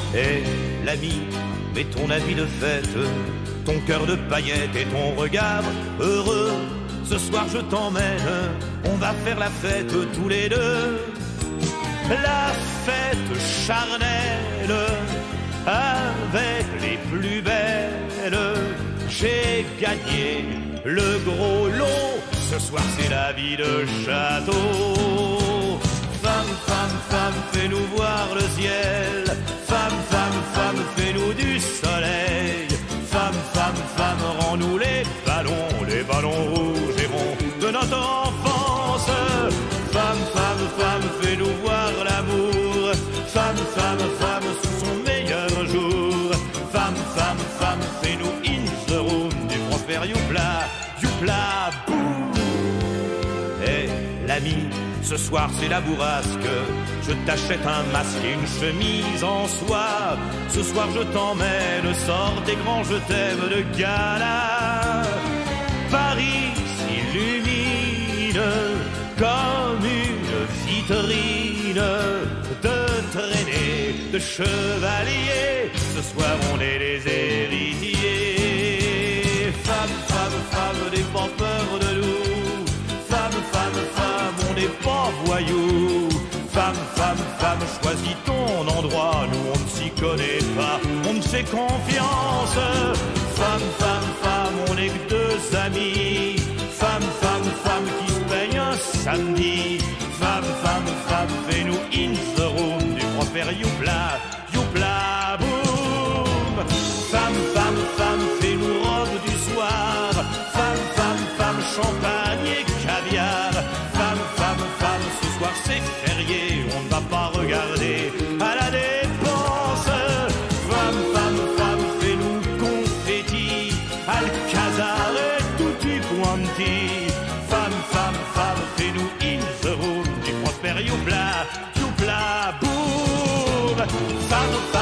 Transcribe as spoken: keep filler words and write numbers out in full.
Et l'ami, mets ton habit de fête, ton cœur de paillettes et ton regard heureux. Ce soir je t'emmène, on va faire la fête tous les deux. La fête charnelle, avec les plus belles. J'ai gagné le gros lot, ce soir c'est la vie de château. Femme, femme, femme, fais-nous voir le ciel. Femme, femme, femme, fais-nous du soleil. Femme, femme, femme, rends-nous les ballons, les ballons rouges et ronds de notre enfance. Femme, femme, femme, fais-nous voir l'amour. Femme, femme, femme, sous son meilleur jour. Femme, femme, femme, fais-nous in the room du Prosper Youpla, Youpla, boum. Et l'ami, ce soir c'est la bourrasque. Je t'achète un masque et une chemise en soie. Ce soir je t'emmène, sors tes grands je t'aime de gala. Paris s'illumine comme une vitrine de traînées de chevaliers. Ce soir on est les héritiers. Femme, femme, femme, n'aie pas peur de nous. Femme, femme, femme, on n'est pas voyous. Femme, femme, femme, choisis ton endroit. Nous on ne s'y connaît pas, on ne fait confiance. Femme, femme, femme, on n'est que deux amis. Femme, femme, femme, qui se peigne un samedi. Femme, femme, femme, fais-nous in the room du Prosper Youpla, Youpla, boum. Femme, femme, femme, fais-nous robe du soir. Femme, femme, femme, champagne et caviar. Femme, femme, femme, ce soir c'est férié, on ne va pas regarder à la dépense. Femme, femme, femme, fais-nous confetti, Alcazar et tutti quanti. Femme, femme, femme, fais-nous in the room du Prosper Youpla, Youpla, boum. Femme, femme,